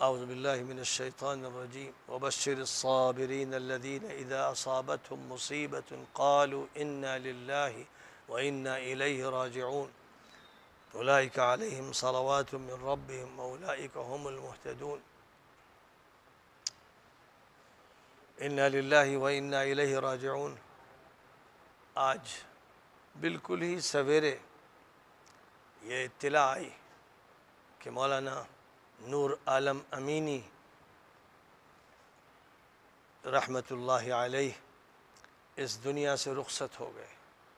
اعوذ باللہ من الشیطان الرجیم وبشر الصابرین الذین اذا اصابتهم مصیبۃ قالوا انا للہ وانا الیہ راجعون اولئک علیہم صلوات من ربهم واولئک هم المہتدون انا للہ وانا الیہ راجعون۔ آج بالکل ہی سویرے یہ اطلاع آئی کہ مولانا نور عالم امینی رحمۃ اللہ علیہ اس دنیا سے رخصت ہو گئے۔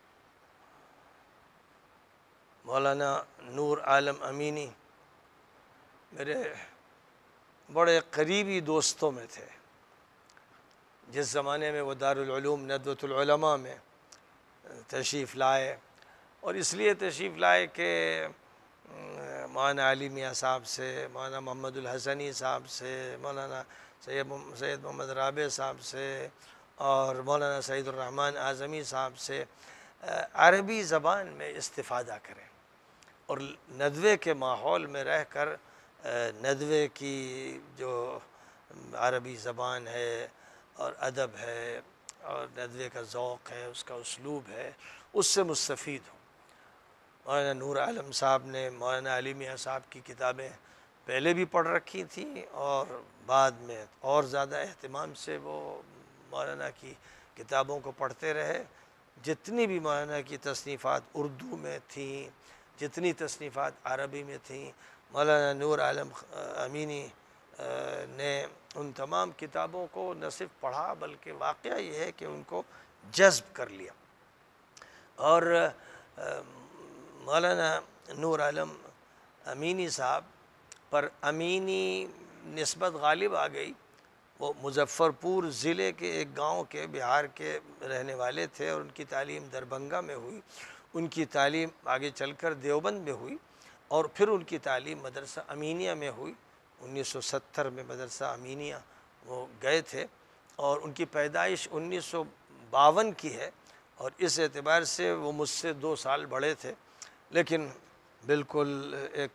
مولانا نور عالم امینی میرے بڑے قریبی دوستوں میں تھے۔ جس زمانے میں وہ دارالعلوم ندوۃ العلماء میں تشریف لائے، اور اس لیے تشریف لائے کہ مولانا علی میاں صاحب سے، مولانا محمد الحسنی صاحب سے، مولانا سید محمد رابع صاحب سے اور مولانا سعید الرحمن اعظمی صاحب سے عربی زبان میں استفادہ کریں، اور ندوے کے ماحول میں رہ کر ندوے کی جو عربی زبان ہے اور ادب ہے اور ندوے کا ذوق ہے، اس کا اسلوب ہے، اس سے مستفید ہوں۔ مولانا نور عالم صاحب نے مولانا علی میاں صاحب کی کتابیں پہلے بھی پڑھ رکھی تھیں، اور بعد میں اور زیادہ اہتمام سے وہ مولانا کی کتابوں کو پڑھتے رہے۔ جتنی بھی مولانا کی تصنیفات اردو میں تھیں، جتنی تصنیفات عربی میں تھیں، مولانا نور عالم امینی نے ان تمام کتابوں کو نہ صرف پڑھا بلکہ واقعہ یہ ہے کہ ان کو جذب کر لیا۔ اور مولانا نور عالم امینی صاحب پر امینی نسبت غالب آ گئی۔ وہ مظفر پور ضلع کے ایک گاؤں کے بہار کے رہنے والے تھے، اور ان کی تعلیم دربھنگہ میں ہوئی۔ ان کی تعلیم آگے چل کر دیوبند میں ہوئی، اور پھر ان کی تعلیم مدرسہ امینیہ میں ہوئی۔ 1970 میں مدرسہ امینیہ وہ گئے تھے، اور ان کی پیدائش 1952 کی ہے، اور اس اعتبار سے وہ مجھ سے 2 سال بڑے تھے، لیکن بالکل ایک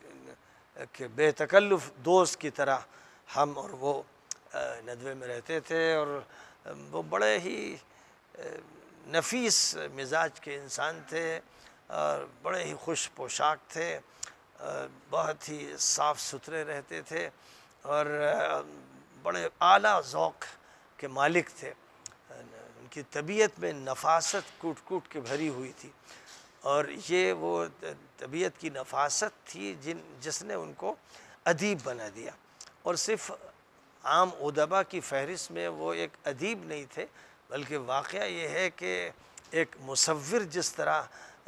بے تکلف دوست کی طرح ہم اور وہ ندوے میں رہتے تھے، اور وہ بڑے ہی نفیس مزاج کے انسان تھے، اور بڑے ہی خوش پوشاک تھے، بہت ہی صاف ستھرے رہتے تھے، اور بڑے اعلیٰ ذوق کے مالک تھے۔ ان کی طبیعت میں نفاست کوٹ کوٹ کے بھری ہوئی تھی، اور یہ وہ طبیعت کی نفاست تھی جس نے ان کو ادیب بنا دیا۔ اور صرف عام ادبا کی فہرست میں وہ ایک ادیب نہیں تھے، بلکہ واقعہ یہ ہے کہ ایک مصور جس طرح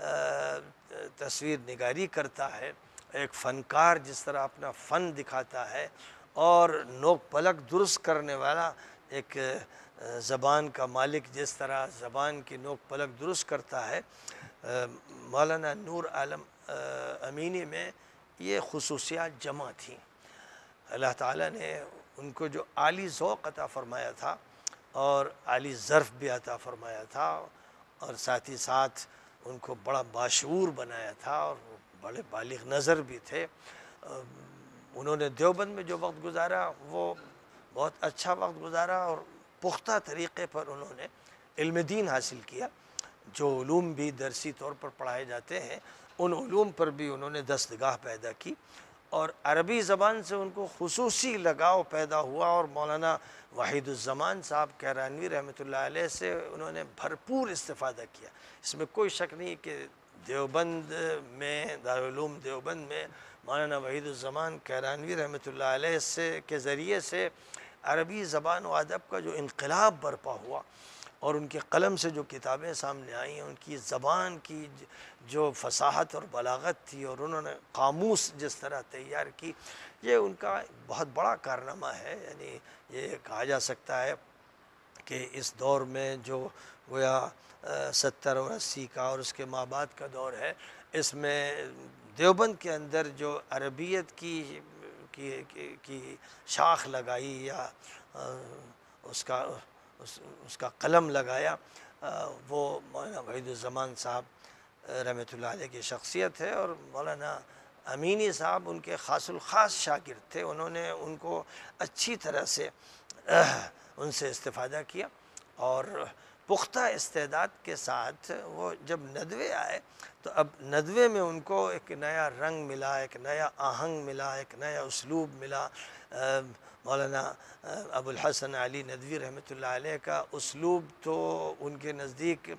تصویر نگاری کرتا ہے، ایک فنکار جس طرح اپنا فن دکھاتا ہے، اور نوک پلک درست کرنے والا ایک زبان کا مالک جس طرح زبان کی نوک پلک درست کرتا ہے، مولانا نور عالم امینی میں یہ خصوصیات جمع تھیں۔ اللہ تعالیٰ نے ان کو جو عالی ذوق عطا فرمایا تھا، اور عالی ظرف بھی عطا فرمایا تھا، اور ساتھ ہی ساتھ ان کو بڑا باشعور بنایا تھا، اور وہ بڑے بالغ نظر بھی تھے۔ انہوں نے دیوبند میں جو وقت گزارا وہ بہت اچھا وقت گزارا، اور پختہ طریقے پر انہوں نے علم دین حاصل کیا۔ جو علوم بھی درسی طور پر پڑھائے جاتے ہیں، ان علوم پر بھی انہوں نے دستگاہ پیدا کی، اور عربی زبان سے ان کو خصوصی لگاؤ پیدا ہوا، اور مولانا وحید الزمان صاحب کیرانوی رحمۃ اللہ علیہ سے انہوں نے بھرپور استفادہ کیا۔ اس میں کوئی شک نہیں کہ دیوبند میں، دارالعلوم دیوبند میں مولانا وحید الزمان کیرانوی رحمۃ اللہ علیہ کے ذریعے سے عربی زبان و ادب کا جو انقلاب برپا ہوا، اور ان کے قلم سے جو کتابیں سامنے آئیں، ان کی زبان کی جو فصاحت اور بلاغت تھی، اور انہوں نے قاموس جس طرح تیار کی، یہ ان کا بہت بڑا کارنامہ ہے۔ یعنی یہ کہا جا سکتا ہے کہ اس دور میں جو گویا 70 اور 80 کا اور اس کے ما بعد کا دور ہے، اس میں دیوبند کے اندر جو عربیت کی شاخ لگائی، یا اس کا قلم لگایا، وہ مولانا وحید الزمان صاحب رحمۃ اللہ علیہ کی شخصیت ہے۔ اور مولانا امینی صاحب ان کے خاص الخاص شاگرد تھے، انہوں نے ان کو اچھی طرح سے ان سے استفادہ کیا، اور پختہ استعداد کے ساتھ وہ جب ندوے آئے تو اب ندوے میں ان کو ایک نیا رنگ ملا، ایک نیا آہنگ ملا، ایک نیا اسلوب ملا۔ مولانا ابو الحسن علی ندوی رحمۃ اللہ علیہ کا اسلوب تو ان کے نزدیک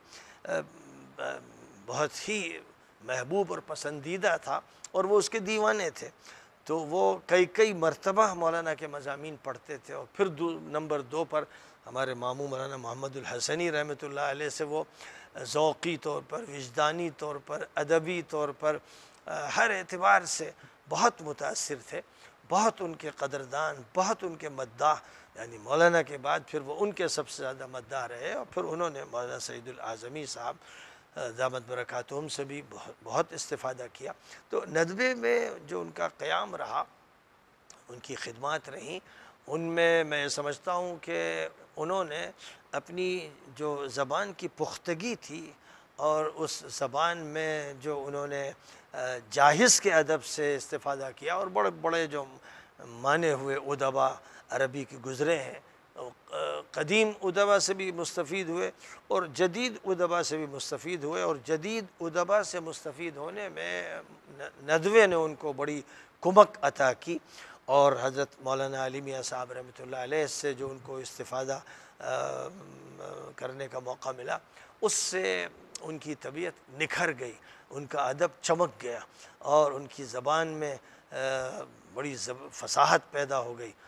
بہت ہی محبوب اور پسندیدہ تھا، اور وہ اس کے دیوانے تھے۔ تو وہ کئی مرتبہ مولانا کے مضامین پڑھتے تھے، اور پھر نمبر 2 پر ہمارے ماموں مولانا محمد الحسنی رحمۃ اللہ علیہ سے وہ ذوقی طور پر، وجدانی طور پر، ادبی طور پر، ہر اعتبار سے بہت متاثر تھے، بہت ان کے قدردان، بہت ان کے مداح، یعنی مولانا کے بعد پھر وہ ان کے سب سے زیادہ مداح رہے، اور پھر انہوں نے مولانا سعید الاعظمی صاحب دامت برکاتہم سے بھی بہت استفادہ کیا۔ تو ندوے میں جو ان کا قیام رہا، ان کی خدمات رہیں، ان میں سمجھتا ہوں کہ انہوں نے اپنی جو زبان کی پختگی تھی، اور اس زبان میں جو انہوں نے جاہز کے ادب سے استفادہ کیا، اور بڑے بڑے جو مانے ہوئے ادبا عربی کے گزرے ہیں، قدیم ادبا سے بھی مستفید ہوئے اور جدید ادبا سے بھی مستفید ہوئے، اور جدید ادبا سے مستفید ہونے میں ندوے نے ان کو بڑی کمک عطا کی، اور حضرت مولانا علی میاں صاحب رحمۃ اللہ علیہ سے جو ان کو استفادہ کرنے کا موقع ملا، اس سے ان کی طبیعت نکھر گئی، ان کا ادب چمک گیا، اور ان کی زبان میں بڑی فصاحت پیدا ہو گئی۔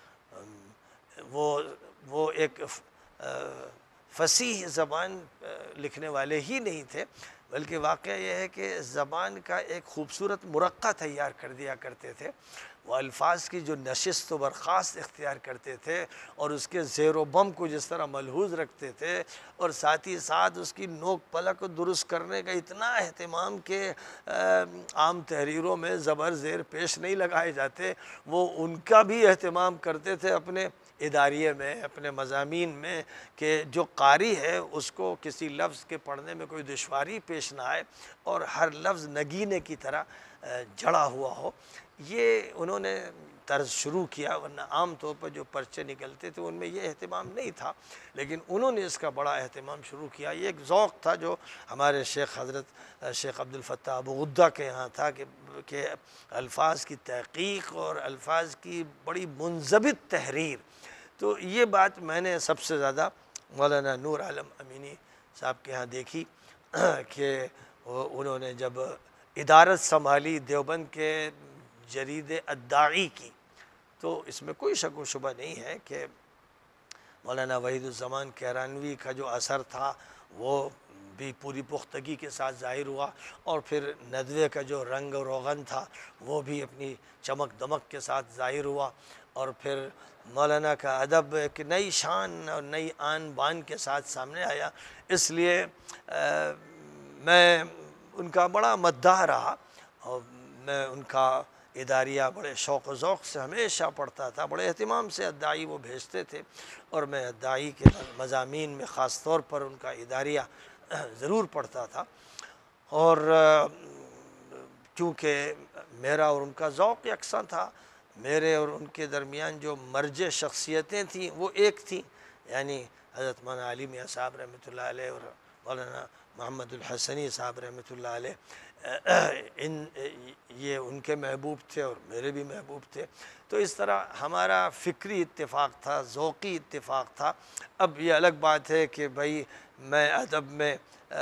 وہ ایک فصیح زبان لکھنے والے ہی نہیں تھے، بلکہ واقعہ یہ ہے کہ زبان کا ایک خوبصورت مرقع تیار کر دیا کرتے تھے۔ وہ الفاظ کی جو نشست و برخاست اختیار کرتے تھے، اور اس کے زیر و بم کو جس طرح ملحوظ رکھتے تھے، اور ساتھ ہی ساتھ اس کی نوک پلک کو درست کرنے کا اتنا اہتمام کہ عام تحریروں میں زبر زیر پیش نہیں لگائے جاتے، وہ ان کا بھی اہتمام کرتے تھے اپنے اداریے میں، اپنے مضامین میں، کہ جو قاری ہے اس کو کسی لفظ کے پڑھنے میں کوئی دشواری پیش نہ آئے، اور ہر لفظ نگینے کی طرح جڑا ہوا ہو۔ یہ انہوں نے طرز شروع کیا، ورنہ عام طور پر جو پرچے نکلتے تھے ان میں یہ اہتمام نہیں تھا، لیکن انہوں نے اس کا بڑا اہتمام شروع کیا۔ یہ ایک ذوق تھا جو ہمارے شیخ حضرت شیخ عبد الفتاح ابو غدہ کے یہاں تھا، کہ الفاظ کی تحقیق اور الفاظ کی بڑی منضبط تحریر۔ تو یہ بات میں نے سب سے زیادہ مولانا نور عالم امینی صاحب کے ہاں دیکھی، کہ انہوں نے جب ادارت سنبھالی دیوبند کے جرید الداعی کی، تو اس میں کوئی شک و شبہ نہیں ہے کہ مولانا وحید الزمان کیرانوی کا جو اثر تھا وہ بھی پوری پختگی کے ساتھ ظاہر ہوا، اور پھر ندوے کا جو رنگ و روغن تھا وہ بھی اپنی چمک دمک کے ساتھ ظاہر ہوا، اور پھر مولانا کا ادب ایک نئی شان اور نئی آن بان کے ساتھ سامنے آیا۔ اس لیے میں ان کا بڑا مداح رہا، اور میں ان کا اداریہ بڑے شوق و ذوق سے ہمیشہ پڑھتا تھا، بڑے اہتمام سے الداعی وہ بھیجتے تھے، اور میں الداعی کے مضامین میں خاص طور پر ان کا اداریہ ضرور پڑھتا تھا۔ اور چونکہ میرا اور ان کا ذوق یکساں تھا، میرے اور ان کے درمیان جو مرجع شخصیتیں تھیں وہ ایک تھیں، یعنی حضرت مولانا علی میاں صاحب رحمۃ اللہ علیہ اور مولانا محمد الحسنی صاحب رحمۃ اللہ علیہ، یہ ان کے محبوب تھے اور میرے بھی محبوب تھے۔ تو اس طرح ہمارا فکری اتفاق تھا، ذوقی اتفاق تھا۔ اب یہ الگ بات ہے کہ بھائی میں ادب میں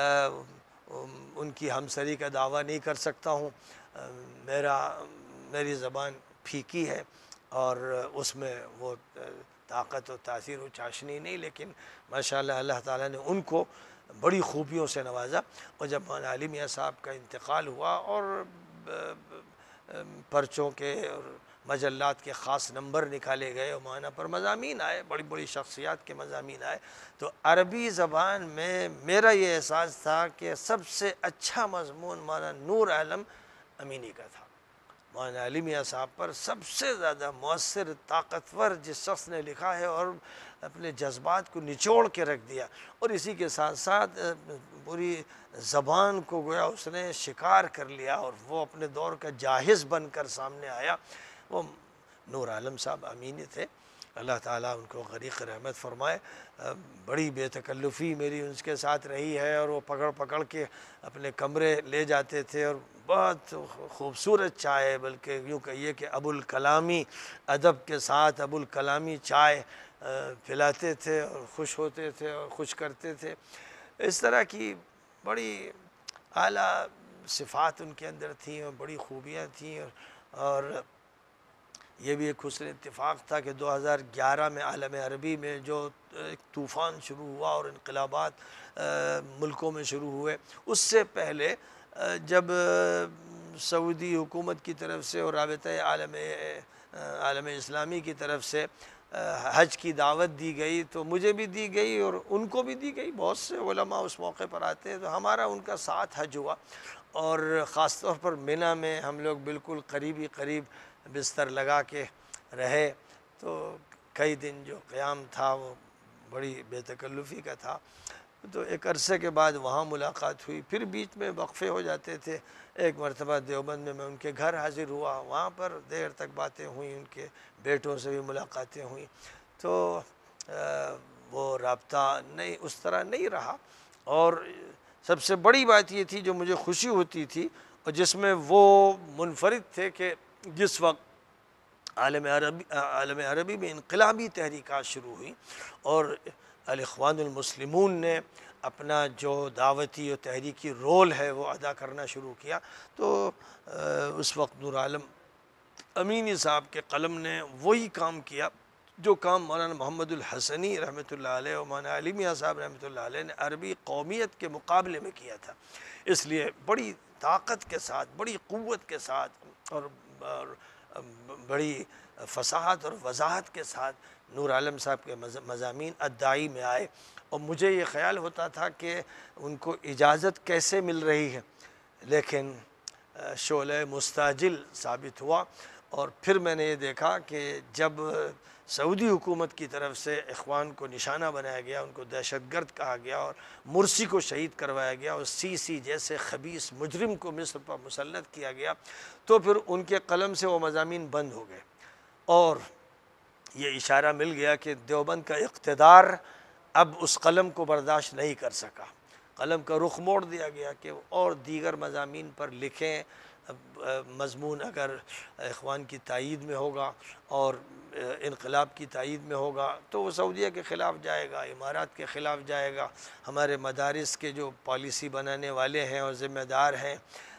ان کی ہمسری کا دعویٰ نہیں کر سکتا ہوں، میری زبان پھیکی ہے، اور اس میں وہ طاقت و تاثیر و چاشنی نہیں، لیکن ماشاءاللہ اللہ تعالیٰ نے ان کو بڑی خوبیوں سے نوازا۔ اور جب مولانا علی میاں صاحب کا انتقال ہوا، اور پرچوں کے اور مجلات کے خاص نمبر نکالے گئے، اور مولانا پر مضامین آئے، بڑی بڑی شخصیات کے مضامین آئے، تو عربی زبان میں میرا یہ احساس تھا کہ سب سے اچھا مضمون مولانا نور عالم امینی کا تھا۔ مولانا علی میاں صاحب پر سب سے زیادہ مؤثر طاقتور جس شخص نے لکھا ہے اور اپنے جذبات کو نچوڑ کے رکھ دیا، اور اسی کے ساتھ ساتھ پوری زبان کو گویا اس نے شکار کر لیا اور وہ اپنے دور کا جاہز بن کر سامنے آیا، وہ نور عالم صاحب امینی تھے۔ اللہ تعالیٰ ان کو غریق رحمت فرمائے۔ بڑی بے تکلفی میری ان کے ساتھ رہی ہے، اور وہ پکڑ پکڑ کے اپنے کمرے لے جاتے تھے، اور بہت خوبصورت چائے، بلکہ یوں کہیے کہ ابو الکلامی ادب کے ساتھ ابو الکلامی چائے پلاتے تھے اور خوش ہوتے تھے اور خوش کرتے تھے۔ اس طرح کی بڑی اعلیٰ صفات ان کے اندر تھیں اور بڑی خوبیاں تھیں، اور یہ بھی ایک حسن اتفاق تھا کہ 2011 میں عالم عربی میں جو ایک طوفان شروع ہوا اور انقلابات ملکوں میں شروع ہوئے، اس سے پہلے جب سعودی حکومت کی طرف سے اور رابطہ عالم اسلامی کی طرف سے حج کی دعوت دی گئی، تو مجھے بھی دی گئی اور ان کو بھی دی گئی، بہت سے علماء اس موقع پر آتے ہیں، تو ہمارا ان کا ساتھ حج ہوا، اور خاص طور پر منی میں ہم لوگ بالکل قریب بستر لگا کے رہے، تو کئی دن جو قیام تھا وہ بڑی بے تکلفی کا تھا۔ تو ایک عرصے کے بعد وہاں ملاقات ہوئی، پھر بیچ میں وقفے ہو جاتے تھے۔ ایک مرتبہ دیوبند میں ان کے گھر حاضر ہوا، وہاں پر دیر تک باتیں ہوئیں، ان کے بیٹوں سے بھی ملاقاتیں ہوئیں، تو وہ رابطہ نہیں اس طرح نہیں رہا۔ اور سب سے بڑی بات یہ تھی جو مجھے خوشی ہوتی تھی اور جس میں وہ منفرد تھے، کہ جس وقت عالم عربی میں انقلابی تحریکات شروع ہوئی اور الاخوان المسلمون نے اپنا جو دعوتی اور تحریکی رول ہے وہ ادا کرنا شروع کیا، تو اس وقت نور عالم امینی صاحب کے قلم نے وہی کام کیا جو کام مولانا محمد الحسنی رحمۃ اللہ علیہ اور مولانا علی میاں صاحب رحمۃ اللہ علیہ نے عربی قومیت کے مقابلے میں کیا تھا۔ اس لیے بڑی طاقت کے ساتھ، بڑی قوت کے ساتھ اور بڑی فصاحت اور وضاحت کے ساتھ نور عالم صاحب کے مضامین الداعی میں آئے، اور مجھے یہ خیال ہوتا تھا کہ ان کو اجازت کیسے مل رہی ہے، لیکن شعلہ مستعجل ثابت ہوا۔ اور پھر میں نے یہ دیکھا کہ جب سعودی حکومت کی طرف سے اخوان کو نشانہ بنایا گیا، ان کو دہشت گرد کہا گیا اور مرسی کو شہید کروایا گیا اور سی جیسے خبیث مجرم کو مصر پر مسلط کیا گیا، تو پھر ان کے قلم سے وہ مضامین بند ہو گئے، اور یہ اشارہ مل گیا کہ دیوبند کا اقتدار اب اس قلم کو برداشت نہیں کر سکا، قلم کا رخ موڑ دیا گیا کہ اور دیگر مضامین پر لکھیں، مضمون اگر اخوان کی تائید میں ہوگا اور انقلاب کی تائید میں ہوگا تو وہ سعودیہ کے خلاف جائے گا، امارات کے خلاف جائے گا، ہمارے مدارس کے جو پالیسی بنانے والے ہیں اور ذمہ دار ہیں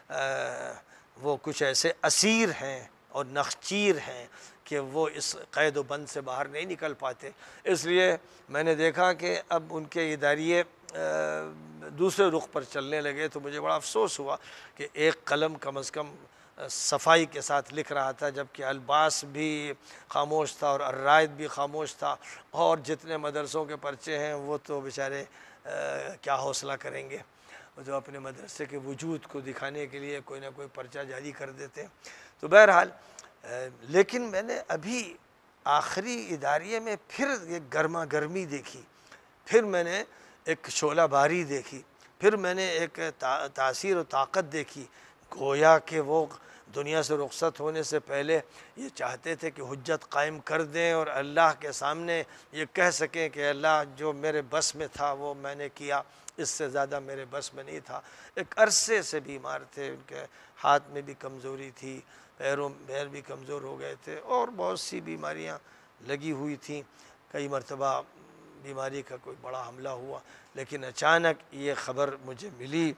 وہ کچھ ایسے اسیر ہیں اور نخچیر ہیں کہ وہ اس قید و بند سے باہر نہیں نکل پاتے۔ اس لیے میں نے دیکھا کہ اب ان کے اداریے دوسرے رخ پر چلنے لگے، تو مجھے بڑا افسوس ہوا کہ ایک قلم کم از کم صفائی کے ساتھ لکھ رہا تھا، جبکہ الباس بھی خاموش تھا اور الرائد بھی خاموش تھا، اور جتنے مدرسوں کے پرچے ہیں وہ تو بیچارے کیا حوصلہ کریں گے، جو اپنے مدرسے کے وجود کو دکھانے کے لیے کوئی نہ کوئی پرچہ جاری کر دیتے ہیں۔ تو بہرحال لیکن میں نے ابھی آخری اداریے میں پھر ایک گرما گرمی دیکھی، پھر میں نے ایک شعلہ باری دیکھی، پھر میں نے ایک تاثیر و طاقت دیکھی، گویا کہ وہ دنیا سے رخصت ہونے سے پہلے یہ چاہتے تھے کہ حجت قائم کر دیں اور اللہ کے سامنے یہ کہہ سکیں کہ اللہ جو میرے بس میں تھا وہ میں نے کیا، اس سے زیادہ میرے بس میں نہیں تھا۔ ایک عرصے سے بیمار تھے، ان کے ہاتھ میں بھی کمزوری تھی، پیر بھی کمزور ہو گئے تھے اور بہت سی بیماریاں لگی ہوئی تھیں، کئی مرتبہ بیماری کا کوئی بڑا حملہ ہوا، لیکن اچانک یہ خبر مجھے ملی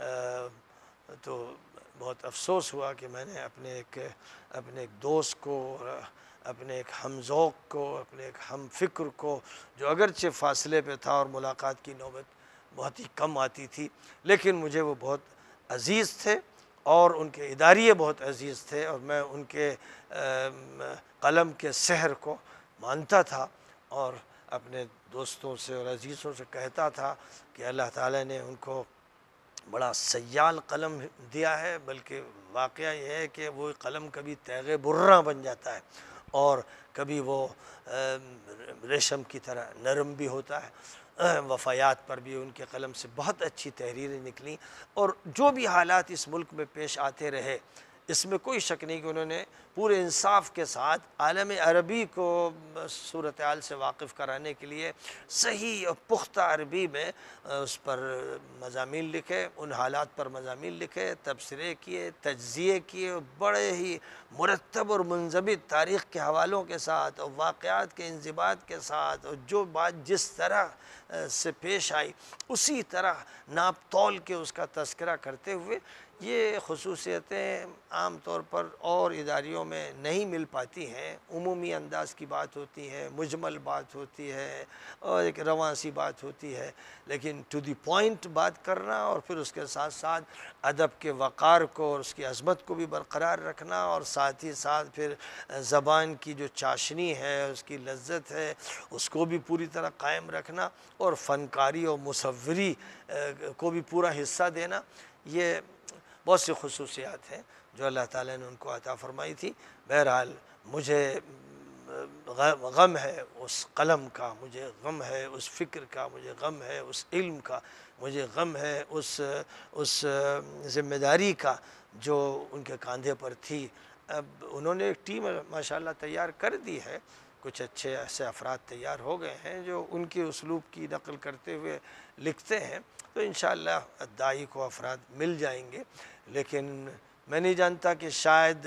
تو بہت افسوس ہوا کہ میں نے اپنے ایک دوست کو، اپنے ایک ہم ذوق کو، اپنے ایک ہم فکر کو، جو اگرچہ فاصلے پہ تھا اور ملاقات کی نوبت بہت ہی کم آتی تھی، لیکن مجھے وہ بہت عزیز تھے اور ان کے اداریے بہت عزیز تھے، اور میں ان کے قلم کے سحر کو مانتا تھا اور اپنے دوستوں سے اور عزیزوں سے کہتا تھا کہ اللہ تعالیٰ نے ان کو بڑا سیال قلم دیا ہے، بلکہ واقعہ یہ ہے کہ وہ قلم کبھی تیغ برہ بن جاتا ہے اور کبھی وہ ریشم کی طرح نرم بھی ہوتا ہے۔ وفایات پر بھی ان کے قلم سے بہت اچھی تحریریں نکلیں، اور جو بھی حالات اس ملک میں پیش آتے رہے، اس میں کوئی شک نہیں کہ انہوں نے پورے انصاف کے ساتھ عالم عربی کو صورتحال سے واقف کرانے کے لیے صحیح اور پختہ عربی میں اس پر مضامین لکھے، ان حالات پر مضامین لکھے، تبصرے کیے، تجزیے کیے، بڑے ہی مرتب اور منضبط تاریخ کے حوالوں کے ساتھ اور واقعات کے انضباط کے ساتھ، اور جو بات جس طرح سے پیش آئی اسی طرح ناپ تول کے اس کا تذکرہ کرتے ہوئے، یہ خصوصیتیں عام طور پر اور اداریوں میں نہیں مل پاتی ہیں۔ عمومی انداز کی بات ہوتی ہے، مجمل بات ہوتی ہے، اور ایک رواں سی بات ہوتی ہے، لیکن ٹو دی پوائنٹ بات کرنا اور پھر اس کے ساتھ ساتھ ادب کے وقار کو اور اس کی عظمت کو بھی برقرار رکھنا، اور ساتھ ہی ساتھ پھر زبان کی جو چاشنی ہے، اس کی لذت ہے، اس کو بھی پوری طرح قائم رکھنا، اور فنکاری اور مصوری کو بھی پورا حصہ دینا، یہ بہت سی خصوصیات ہیں جو اللہ تعالیٰ نے ان کو عطا فرمائی تھی۔ بہرحال مجھے غم ہے اس قلم کا، مجھے غم ہے اس فکر کا، مجھے غم ہے اس علم کا، مجھے غم ہے اس ذمہ داری کا جو ان کے کاندھے پر تھی۔ اب انہوں نے ایک ٹیم ماشاءاللہ تیار کر دی ہے، کچھ اچھے ایسے افراد تیار ہو گئے ہیں جو ان کے اسلوب کی نقل کرتے ہوئے لکھتے ہیں، تو انشاءاللہ داعی کو افراد مل جائیں گے۔ لیکن میں نہیں جانتا کہ شاید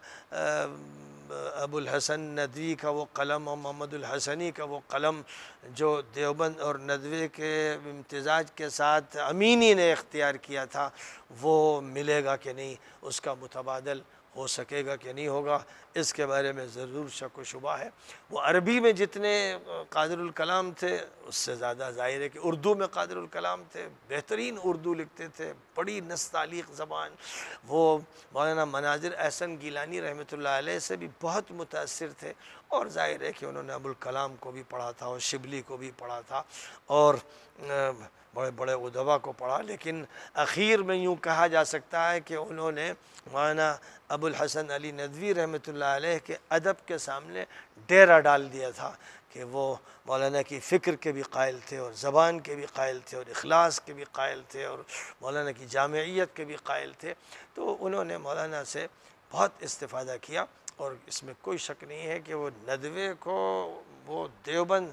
ابو الحسن ندوی کا وہ قلم اور محمد الحسنی کا وہ قلم جو دیوبند اور ندوے کے امتزاج کے ساتھ امینی نے اختیار کیا تھا، وہ ملے گا کہ نہیں، اس کا متبادل ہو سکے گا کہ نہیں ہوگا، اس کے بارے میں ضرور شک و شبہ ہے۔ وہ عربی میں جتنے قادر الکلام تھے، اس سے زیادہ ظاہر ہے کہ اردو میں قادر الکلام تھے، بہترین اردو لکھتے تھے، بڑی نستعلیق زبان۔ وہ مولانا مناظر احسن گیلانی رحمۃ اللہ علیہ سے بھی بہت متاثر تھے، اور ظاہر ہے کہ انہوں نے ابوالکلام کو بھی پڑھا تھا اور شبلی کو بھی پڑھا تھا، اور بڑے بڑے ادبا کو پڑھا، لیکن اخیر میں یوں کہا جا سکتا ہے کہ انہوں نے مولانا ابو الحسن علی ندوی رحمۃ اللہ علیہ کے ادب کے سامنے ڈیرہ ڈال دیا تھا کہ وہ مولانا کی فکر کے بھی قائل تھے، اور زبان کے بھی قائل تھے، اور اخلاص کے بھی قائل تھے، اور مولانا کی جامعیت کے بھی قائل تھے۔ تو انہوں نے مولانا سے بہت استفادہ کیا، اور اس میں کوئی شک نہیں ہے کہ وہ ندوے کو وہ دیوبند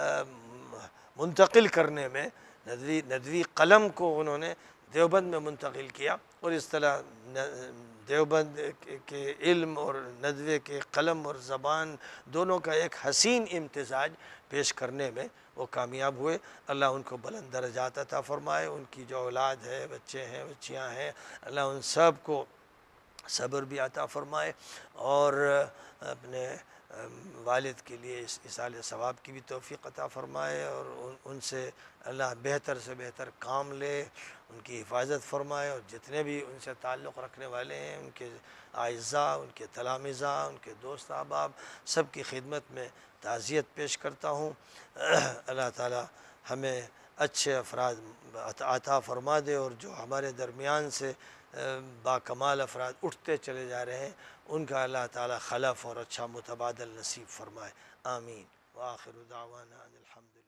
منتقل کرنے میں، ندوی قلم کو انہوں نے دیوبند میں منتقل کیا، اور اس طرح دیوبند کے علم اور ندوے کے قلم اور زبان دونوں کا ایک حسین امتزاج پیش کرنے میں وہ کامیاب ہوئے۔ اللہ ان کو بلند درجات عطا فرمائے، ان کی جو اولاد ہے، بچے ہیں، بچیاں ہیں، اللہ ان سب کو صبر بھی عطا فرمائے، اور اپنے والد کے لیے اس ایصال ثواب کی بھی توفیق عطا فرمائے، اور ان سے اللہ بہتر سے بہتر کام لے، ان کی حفاظت فرمائے، اور جتنے بھی ان سے تعلق رکھنے والے ہیں، ان کے اعزاء، ان کے تلامذہ، ان کے دوست احباب، سب کی خدمت میں تعزیت پیش کرتا ہوں۔ اللہ تعالی ہمیں اچھے افراد عطا فرما دے، اور جو ہمارے درمیان سے با کمال افراد اٹھتے چلے جا رہے ہیں، ان کا اللہ تعالی خلف اور اچھا متبادل نصیب فرمائے، آمین۔ وآخر دعوانا ان الحمد